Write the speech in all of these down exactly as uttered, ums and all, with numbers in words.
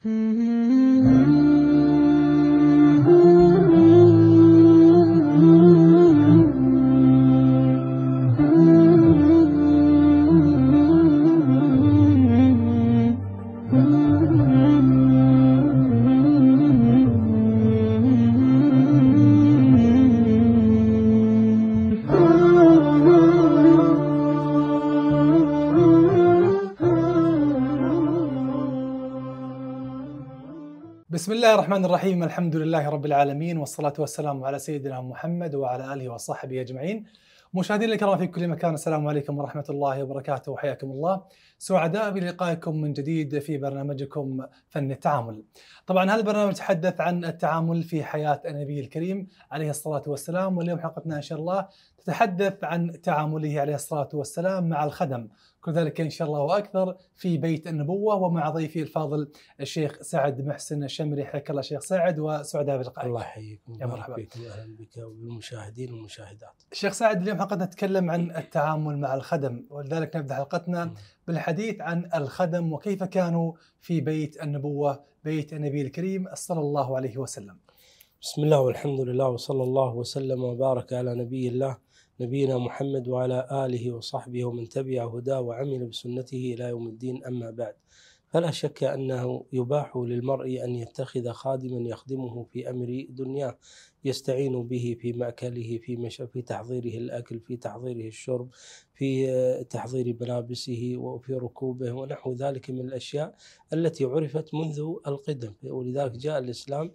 بسم الله الرحمن الرحيم. الحمد لله رب العالمين، والصلاة والسلام على سيدنا محمد وعلى آله وصحبه أجمعين. مشاهدينا الكرام في كل مكان، السلام عليكم ورحمة الله وبركاته، وحياكم الله. سعداء بلقائكم من جديد في برنامجكم فن التعامل. طبعا هذا البرنامج يتحدث عن التعامل في حياة النبي الكريم عليه الصلاة والسلام، واليوم حلقتنا إن شاء الله تتحدث عن تعامله عليه الصلاة والسلام مع الخدم، كل ذلك إن شاء الله وأكثر في بيت النبوة، ومع ضيفي الفاضل الشيخ سعد محسن الشمري. حياك الله شيخ سعد، وسعداء بلقائك. الله يحييكم، يا مرحبا بك واهلا بك وبالمشاهدين والمشاهدات. شيخ سعد، اليوم حلقتنا نتكلم عن التعامل مع الخدم، ولذلك نبدأ حلقتنا بالحديث عن الخدم وكيف كانوا في بيت النبوة، بيت النبي الكريم صلى الله عليه وسلم. بسم الله والحمد لله وصلى الله وسلم وبارك على نبي الله نبينا محمد وعلى آله وصحبه ومن تبع هداه وعمل بسنته إلى يوم الدين. أما بعد، فلا شك أنه يباح للمرء أن يتخذ خادما يخدمه في أمر دنياه، يستعين به في مأكله، في مش في تحضيره الأكل، في تحضيره الشرب، في تحضير ملابسه وفي ركوبه ونحو ذلك من الأشياء التي عرفت منذ القدم. ولذلك جاء الإسلام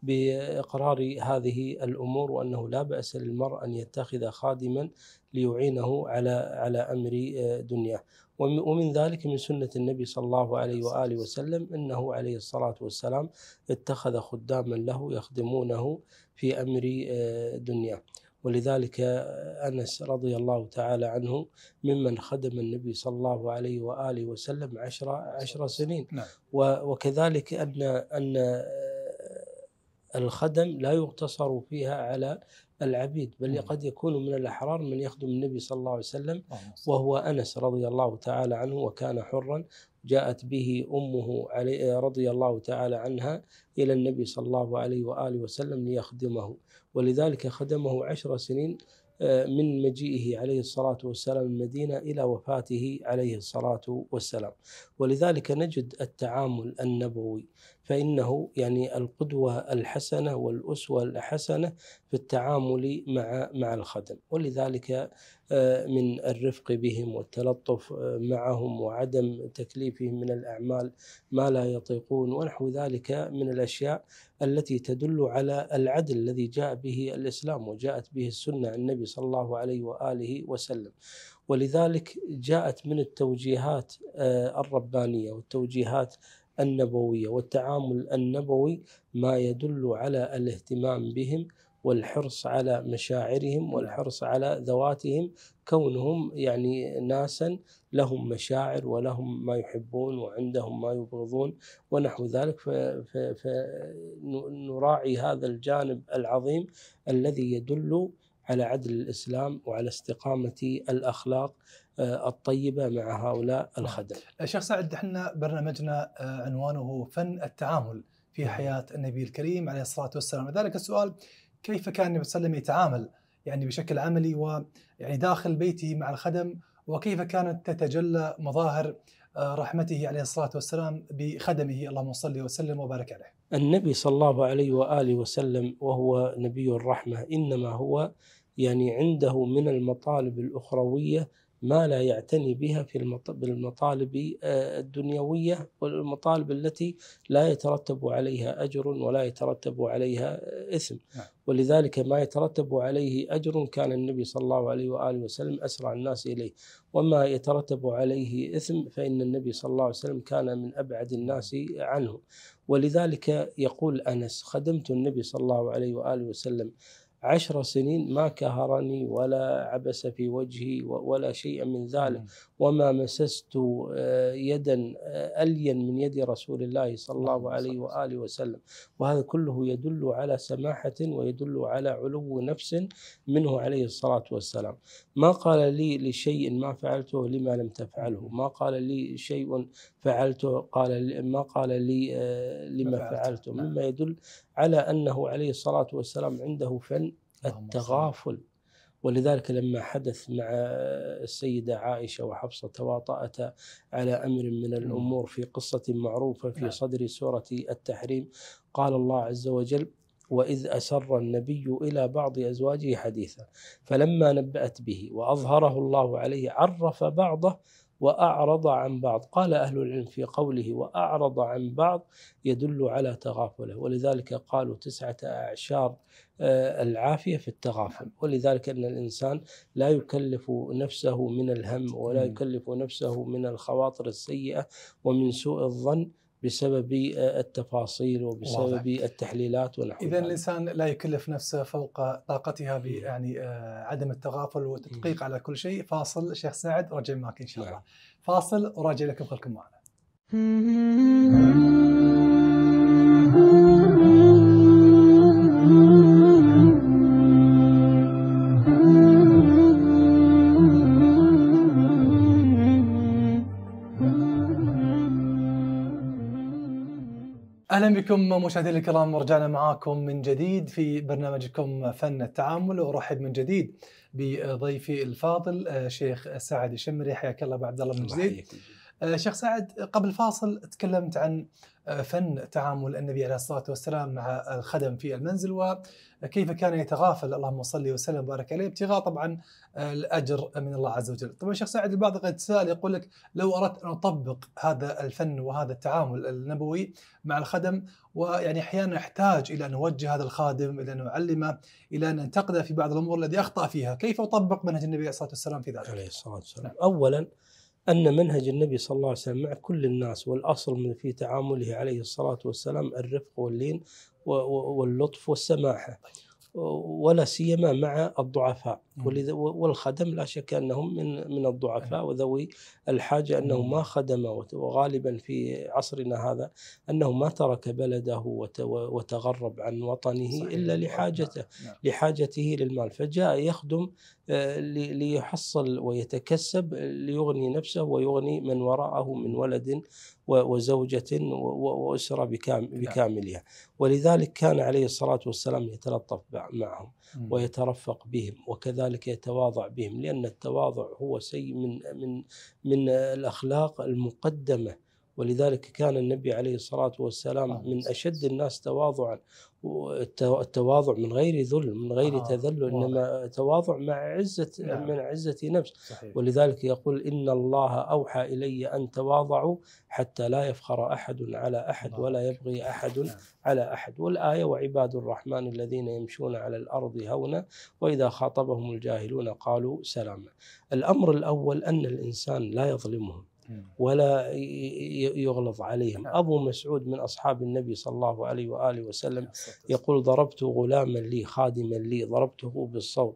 بإقرار هذه الأمور، وأنه لا بأس للمرء أن يتخذ خادما ليعينه على على أمر دنياه. ومن ذلك من سنة النبي صلى الله عليه وآله وسلم أنه عليه الصلاة والسلام اتخذ خداما له يخدمونه في أمر دنياه. ولذلك أنس رضي الله تعالى عنه ممن خدم النبي صلى الله عليه وآله وسلم عشر عشر سنين. وكذلك أن أن الخدم لا يقتصر فيها على العبيد، بل قد يكون من الأحرار من يخدم النبي صلى الله عليه وسلم، وهو أنس رضي الله تعالى عنه، وكان حرا. جاءت به أمه علي رضي الله تعالى عنها إلى النبي صلى الله عليه وآله وسلم ليخدمه، ولذلك خدمه عشر سنين من مجيئه عليه الصلاة والسلام المدينة إلى وفاته عليه الصلاة والسلام. ولذلك نجد التعامل النبوي، فإنه يعني القدوة الحسنة والأسوة الحسنة في التعامل مع مع الخدم. ولذلك من الرفق بهم والتلطف معهم وعدم تكليفهم من الأعمال ما لا يطيقون ونحو ذلك من الأشياء التي تدل على العدل الذي جاء به الإسلام وجاءت به السنة عن النبي صلى الله عليه وآله وسلم. ولذلك جاءت من التوجيهات الربانية والتوجيهات النبوية والتعامل النبوي ما يدل على الاهتمام بهم والحرص على مشاعرهم والحرص على ذواتهم، كونهم يعني ناسا لهم مشاعر ولهم ما يحبون وعندهم ما يبغضون ونحو ذلك. فنراعي هذا الجانب العظيم الذي يدل على عدل الإسلام وعلى استقامة الأخلاق الطيبة مع هؤلاء الخدم. شيخ سعد، احنا برنامجنا عنوانه فن التعامل في حياة النبي الكريم عليه الصلاة والسلام، لذلك السؤال: كيف كان النبي صلى الله عليه وسلم يتعامل يعني بشكل عملي ويعني داخل بيته مع الخدم، وكيف كانت تتجلى مظاهر رحمته عليه الصلاة والسلام بخدمه، اللهم صل وسلم وبارك عليه. النبي صلى الله عليه وآله وسلم وهو نبي الرحمة، إنما هو يعني عنده من المطالب الأخروية ما لا يعتني بها في المطالب الدنيوية والمطالب التي لا يترتب عليها أجر ولا يترتب عليها إثم. ولذلك ما يترتب عليه أجر كان النبي صلى الله عليه وآله وسلم أسرع الناس إليه، وما يترتب عليه إثم فإن النبي صلى الله عليه وسلم كان من أبعد الناس عنه. ولذلك يقول أنس: خدمت النبي صلى الله عليه وآله وسلم عشر سنين ما كهرني ولا عبس في وجهي ولا شيء من ذلك، وما مسست يدا ألين من يد رسول الله صلى الله عليه وآله وسلم. وهذا كله يدل على سماحة ويدل على علو نفس منه عليه الصلاة والسلام. ما قال لي لشيء ما فعلته لما لم تفعله، ما قال لي شيء فعلته قال ما قال لي لما فعلته، مما يدل على أنه عليه الصلاة والسلام عنده فن التغافل. ولذلك لما حدث مع السيدة عائشة وحفصة تواطأتا على أمر من الأمور في قصة معروفة في صدر سورة التحريم، قال الله عز وجل: وإذ أسر النبي إلى بعض أزواجه حديثا فلما نبأت به وأظهره الله عليه عرف بعضه وأعرض عن بعض. قال أهل العلم في قوله وأعرض عن بعض يدل على تغافله، ولذلك قالوا تسعة أعشار العافية في التغافل. ولذلك أن الإنسان لا يكلف نفسه من الهم ولا يكلف نفسه من الخواطر السيئة ومن سوء الظن بسبب التفاصيل وبسبب التحليلات ونحو ذلك. إذا الإنسان لا يكلف نفسه فوق طاقتها يعني عدم التغافل والتدقيق على كل شيء. فاصل شيخ سعد، رجع معك إن شاء الله. نعم. فاصل وراجع لكم، خلكم معنا. أهلا بكم مشاهدينا الكرام، رجعنا معاكم من جديد في برنامجكم فن التعامل، وأرحب من جديد بضيفي الفاضل شيخ سعد الشمري. حياك الله أبو عبد الله من جديد. شيخ سعد، قبل الفاصل تكلمت عن فن تعامل النبي عليه الصلاة والسلام مع الخدم في المنزل، وكيف كان يتغافل اللهم صل وسلم وبارك عليه ابتغاء طبعا الأجر من الله عز وجل. طبعا شيخ سعد، البعض قد سأل يقول لك لو أردت أن أطبق هذا الفن وهذا التعامل النبوي مع الخدم، ويعني أحيانا أحتاج إلى أن أوجه هذا الخادم، إلى أن أعلمه، إلى أن أنتقده في بعض الأمور التي أخطأ فيها، كيف أطبق منهج النبي عليه الصلاة والسلام في ذلك؟ عليه الصلاة والسلام. نعم. أولا أن منهج النبي صلى الله عليه وسلم مع كل الناس، والأصل في تعامله عليه الصلاة والسلام الرفق واللين واللطف والسماحة، ولا سيما مع الضعفاء. والخدم لا شك أنهم من من الضعفاء وذوي الحاجة، أنه ما خدم، وغالبا في عصرنا هذا أنه ما ترك بلده وتغرب عن وطنه إلا لحاجته لحاجته للمال، فجاء يخدم ليحصل ويتكسب ليغني نفسه ويغني من وراءه من ولد وزوجة وأسرة بكاملها. ولذلك كان عليه الصلاة والسلام يتلطف معهم ويترفق بهم، وكذلك يتواضع بهم، لأن التواضع هو شيء من من من الأخلاق المقدمة. ولذلك كان النبي عليه الصلاة والسلام من أشد الناس تواضعا، التواضع من غير ذل من غير آه تذلل، إنما تواضع مع عزة نعم. من عزة نفس. صحيح. ولذلك يقول إن الله أوحى إلي أن تواضعوا حتى لا يفخر أحد على أحد ولا يبغي أحد نعم. على أحد. والآية وعباد الرحمن الذين يمشون على الأرض هونا وإذا خاطبهم الجاهلون قالوا سلاما. الأمر الأول أن الإنسان لا يظلمهم ولا يغلظ عليهم. أبو مسعود من أصحاب النبي صلى الله عليه وآله وسلم يقول ضربت غلاما لي خادما لي ضربته بالصوت،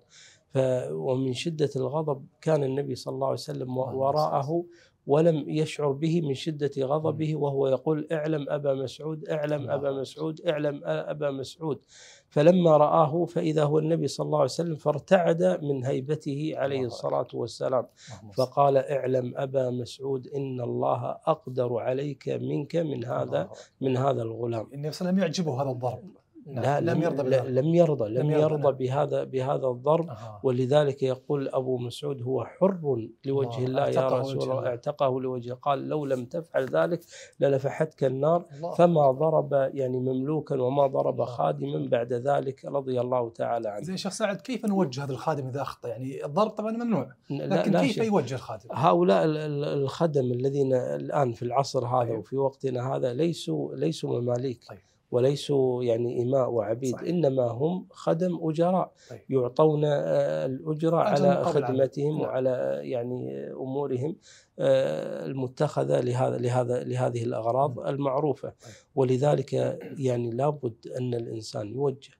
ومن شدة الغضب كان النبي صلى الله عليه وسلم وراءه ولم يشعر به من شدة غضبه، وهو يقول اعلم أبا مسعود اعلم أبا مسعود اعلم أبا مسعود. فلما رآه فإذا هو النبي صلى الله عليه وسلم فارتعد من هيبته عليه الصلاة والسلام، فقال اعلم أبا مسعود إن الله أقدر عليك منك من هذا من هذا الغلام. النبي صلى الله عليه وسلم يعجبه هذا الضرب. لا لم يرضى لم يرضى لم يرضى بهذا بهذا الضرب. آه. ولذلك يقول أبو مسعود هو حر لوجه الله يا رسول الله، اعتقه لوجه، قال لو لم تفعل ذلك للفحتك النار. الله. فما ضرب يعني مملوكا وما ضرب الله. خادما بعد ذلك رضي الله تعالى عنه. زين شيخ سعد، كيف نوجه هذا الخادم إذا أخطأ؟ يعني الضرب طبعا ممنوع، لكن لا كيف شيء. يوجه الخادم؟ هؤلاء الخدم الذين الآن في العصر هذا أيوه. وفي وقتنا هذا ليسوا ليسوا مماليك. طيب. وليسوا يعني إماء وعبيد. صحيح. إنما هم خدم أجراء. طيب. يعطون الأجرة على خدمتهم وعلى يعني أمورهم المتخذة لهذا لهذا لهذه الأغراض م. المعروفة. طيب. ولذلك يعني لابد أن الإنسان يوجه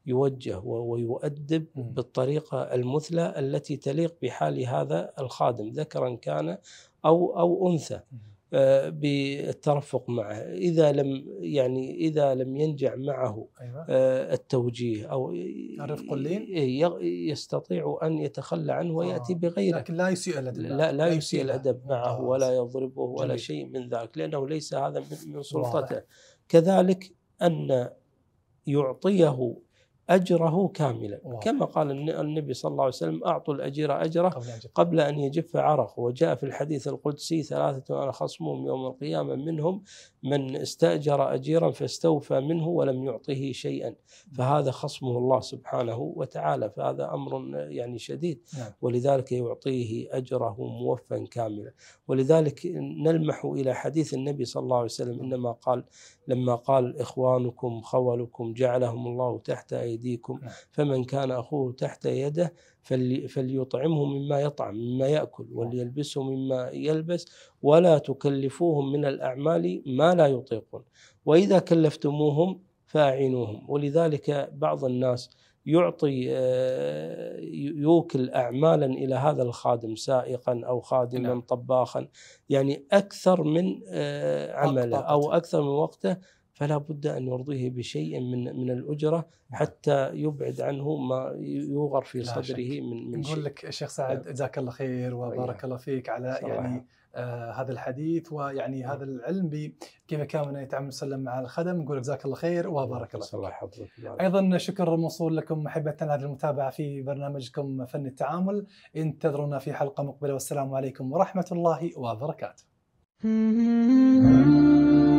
يوجه ويؤدب مم. بالطريقة المثلى التي تليق بحال هذا الخادم، ذكرا كان أو أو أنثى، آه، بالترفق معه. إذا لم يعني إذا لم ينجع معه أيوة. آه، التوجيه أو الرفق اللين ي- يستطيع أن يتخلى عنه ويأتي آه. بغيره، لكن لا يسيء الأدب، لا لا يسيء له. الأدب معه ممتاز. ولا يضربه ولا جميل. شيء من ذلك، لأنه ليس هذا من- من سلطته. واضح. كذلك أن يعطيه أجره كاملا، واضح. كما قال الن- النبي صلى الله عليه وسلم: أعطوا الأجير أجره قبل أن جد. قبل أن يجف عرق. وجاء في الحديث القدسي: ثلاثة أنا خصمهم يوم القيامة، منهم من استأجر أجيرا فاستوفى منه ولم يعطه شيئا، فهذا خصمه الله سبحانه وتعالى، فهذا أمر يعني شديد. نعم. ولذلك يعطيه أجره موفا كاملا. ولذلك نلمح إلى حديث النبي صلى الله عليه وسلم، إنما قال لما قال: إخوانكم خولكم جعلهم الله تحت أيديكم، فمن كان أخوه تحت يده فليطعمه مما يطعم مما يأكل، وليلبسه مما يلبس، ولا تكلفوهم من الأعمال ما لا يطيقون، وإذا كلفتموهم فأعينوهم. ولذلك بعض الناس يعطي يوكل أعمالا إلى هذا الخادم، سائقا أو خادما نعم. طباخا، يعني أكثر من عمله أو أكثر من وقته، فلا بد أن يرضيه بشيء من من الأجرة حتى يبعد عنه ما يوغر في صدره من من شيء. نقول لك شيخ سعد، جزاك الله خير وبارك الله فيك على صراحة. يعني آه هذا الحديث، ويعني هذا العلم بكيف كان يتعامل وسلم مع الخدم. نقول جزاك الله خير وبارك الله فيك. الله يحفظك. أيضا شكر موصول لكم محبتنا هذه المتابعة في برنامجكم فن التعامل. انتظرونا في حلقة مقبلة، والسلام عليكم ورحمة الله وبركاته.